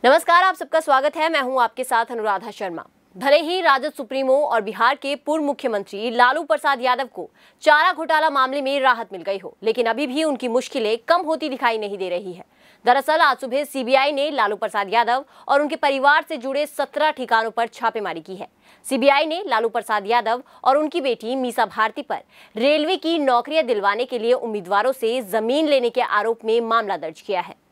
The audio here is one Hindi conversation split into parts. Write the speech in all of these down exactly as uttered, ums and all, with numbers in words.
नमस्कार, आप सबका स्वागत है। मैं हूं आपके साथ अनुराधा शर्मा। भले ही राजद सुप्रीमो और बिहार के पूर्व मुख्यमंत्री लालू प्रसाद यादव को चारा घोटाला मामले में राहत मिल गई हो, लेकिन अभी भी उनकी मुश्किलें कम होती दिखाई नहीं दे रही है। दरअसल आज सुबह सीबीआई ने लालू प्रसाद यादव और उनके परिवार से जुड़े सत्रह ठिकानों पर छापेमारी की है। सीबीआई ने लालू प्रसाद यादव और उनकी बेटी मीसा भारती पर रेलवे की नौकरियां दिलवाने के लिए उम्मीदवारों से जमीन लेने के आरोप में मामला दर्ज किया है।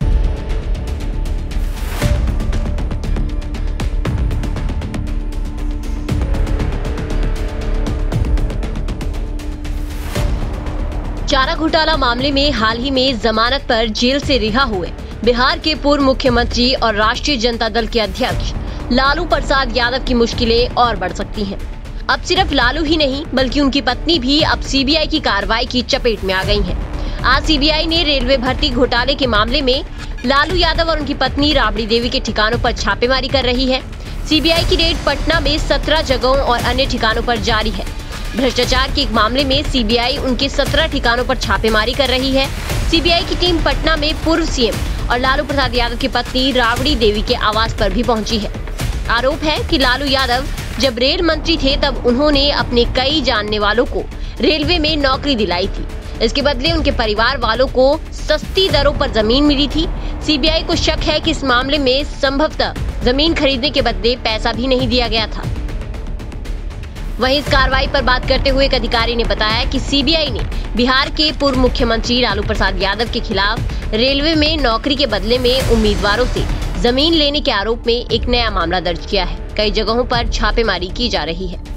चारा घोटाला मामले में हाल ही में जमानत पर जेल से रिहा हुए बिहार के पूर्व मुख्यमंत्री और राष्ट्रीय जनता दल के अध्यक्ष लालू प्रसाद यादव की मुश्किलें और बढ़ सकती हैं। अब सिर्फ लालू ही नहीं बल्कि उनकी पत्नी भी अब सीबीआई की कार्रवाई की चपेट में आ गई हैं। आज सीबीआई ने रेलवे भर्ती घोटाले के मामले में लालू यादव और उनकी पत्नी राबड़ी देवी के ठिकानों पर छापेमारी कर रही है। सीबीआई की रेड पटना में सत्रह जगहों और अन्य ठिकानों पर जारी है। भ्रष्टाचार के एक मामले में सीबीआई उनके सत्रह ठिकानों पर छापेमारी कर रही है। सीबीआई की टीम पटना में पूर्व सीएम और लालू प्रसाद यादव की पत्नी राबड़ी देवी के आवास पर भी पहुंची है। आरोप है कि लालू यादव जब रेल मंत्री थे तब उन्होंने अपने कई जानने वालों को रेलवे में नौकरी दिलाई थी। इसके बदले उनके परिवार वालों को सस्ती दरों पर जमीन मिली थी। सीबीआई को शक है कि इस मामले में संभवतः जमीन खरीदने के बदले पैसा भी नहीं दिया गया था। वहीं इस कार्रवाई पर बात करते हुए एक अधिकारी ने बताया कि सीबीआई ने बिहार के पूर्व मुख्यमंत्री लालू प्रसाद यादव के खिलाफ रेलवे में नौकरी के बदले में उम्मीदवारों से जमीन लेने के आरोप में एक नया मामला दर्ज किया है। कई जगहों पर छापेमारी की जा रही है।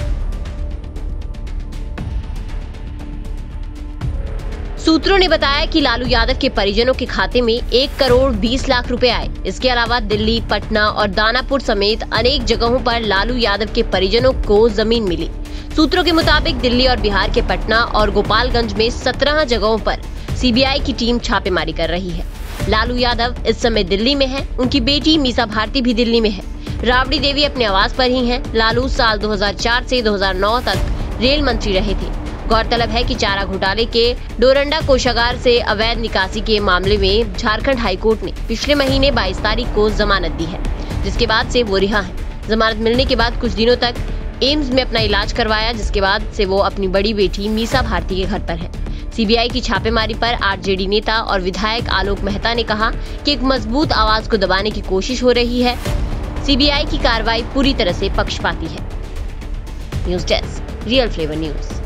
सूत्रों ने बताया कि लालू यादव के परिजनों के खाते में एक करोड़ बीस लाख रुपए आए। इसके अलावा दिल्ली, पटना और दानापुर समेत अनेक जगहों पर लालू यादव के परिजनों को जमीन मिली। सूत्रों के मुताबिक दिल्ली और बिहार के पटना और गोपालगंज में सत्रह जगहों पर सीबीआई की टीम छापेमारी कर रही है। लालू यादव इस समय दिल्ली में है। उनकी बेटी मीसा भारती भी दिल्ली में है। राबड़ी देवी अपने आवास पर ही है। लालू साल दो हजार चार से दो हजार नौ तक रेल मंत्री रहे थे। गौरतलब है कि चारा घोटाले के डोरंडा कोषागार से अवैध निकासी के मामले में झारखंड हाईकोर्ट ने पिछले महीने बाईस तारीख को जमानत दी है, जिसके बाद से वो रिहा है। जमानत मिलने के बाद कुछ दिनों तक एम्स में अपना इलाज करवाया, जिसके बाद से वो अपनी बड़ी बेटी मीसा भारती के घर पर है। सीबीआई की छापेमारी पर आरजेडी नेता और विधायक आलोक मेहता ने कहा कि एक मजबूत आवाज को दबाने की कोशिश हो रही है। सीबीआई की कार्रवाई पूरी तरह से पक्षपाती है। News desk, real flavour news.